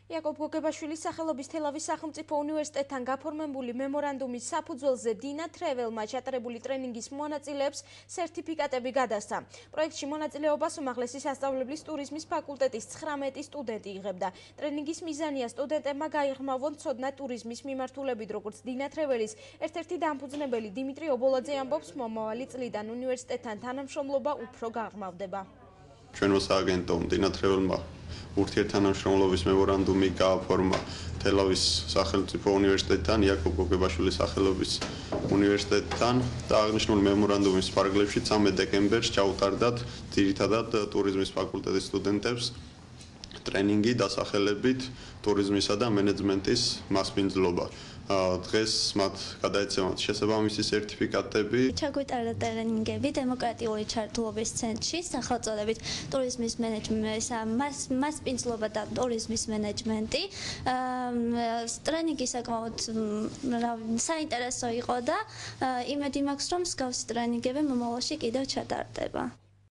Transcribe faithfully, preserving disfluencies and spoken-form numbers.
იაკობ გოგებაშვილის სახელობის თელავის სახელმწიფო უნივერსიტეტთან გაფორმებული მემორანდუმის საფუძველზე დინა-თრეველმა ჩატარებული ტრენინგის მონაწილეებს სერთიფიკატები გადასცა. პროექტში მონაწილეობას უმაღლესი სასწავლებლის ტურიზმის ფაკულტეტის ცხრამეტი სტუდენტი იღებდა. ტრენინგის მიზანია სტუდენტებმა გაიღრმავონ ცოდნა ტურიზმის მიმართულებით, როგორც დინა-თრეველის ერთ-ერთი დამფუძნებელი დიმიტრი ობოლაძე ამბობს, მომავალი წლიდან უნივერსიტეტთან თანამშრომლობა უფრო გაღრმავდება. ჩვენმა სააგენტომ დინა-თრეველმა ურთიერთთანამშრომლობის მემორანდუმი გააფორმა თელავის სახელმწიფო უნივერსიტეტთან, იაკობ გოგებაშვილის სახელობის უნივერსიტეტთან და აღნიშნული მემორანდუმის ფარგლებში ცამეტ დეკემბერს ჩაუტარდათ ძირითადად ტურიზმის ფაკულტეტის სტუდენტებს ტრენინგი დასახელებით ტურიზმისა და მენეჯმენტის მასპინძლობა. დღეს მათ გადაეცემათ შესაბამისი სერთიფიკატები. ჩაგვიტარა ტრენინგები დემოკრატიული ჩართულობის ცენტრში სახელწოდებით ტურიზმის მენეჯმენტის მასპინძლობა და ტურიზმის მენეჯმენტი. ტრენინგი საკმაოდ საინტერესო იყო და იმედი მაქვს, რომ მსგავსი ტრენინგები მომავალში კიდევ ჩატარდება.